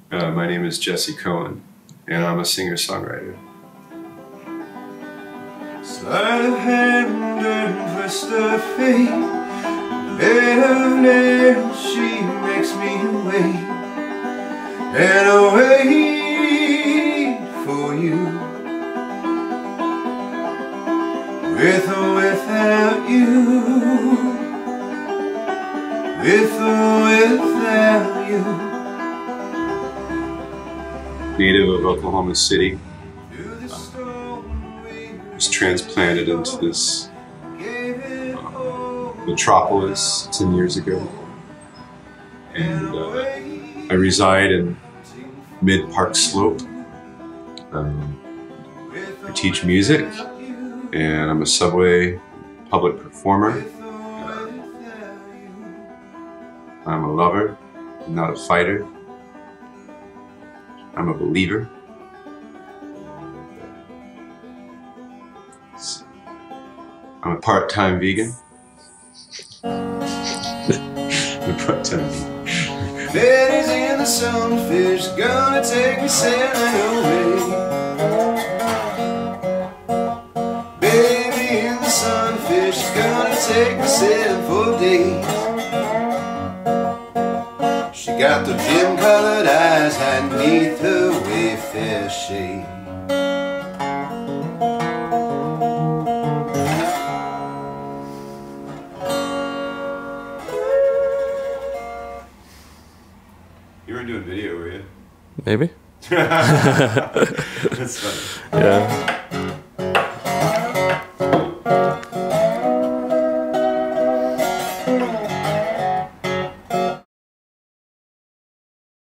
My name is Jesse Cohen, and I'm a singer-songwriter. Sleight of hand and twist of fate, bed of nails, she makes me wait, and I wait for you, with or without you, with or without you. Native of Oklahoma City, was transplanted into this metropolis 10 years ago, and I reside in Mid-Park Slope. I teach music, and I'm a subway public performer. I'm a lover, not a fighter. I'm a believer. I'm a part-time vegan. I'm a part-time vegan. Betty's in the sunfish, gonna take me sailing away. Baby in the sunfish, gonna take me sailing for days. She got the gem-colored eyes underneath her wayfair shade. You weren't doing video, were you? Maybe. That's funny. Yeah.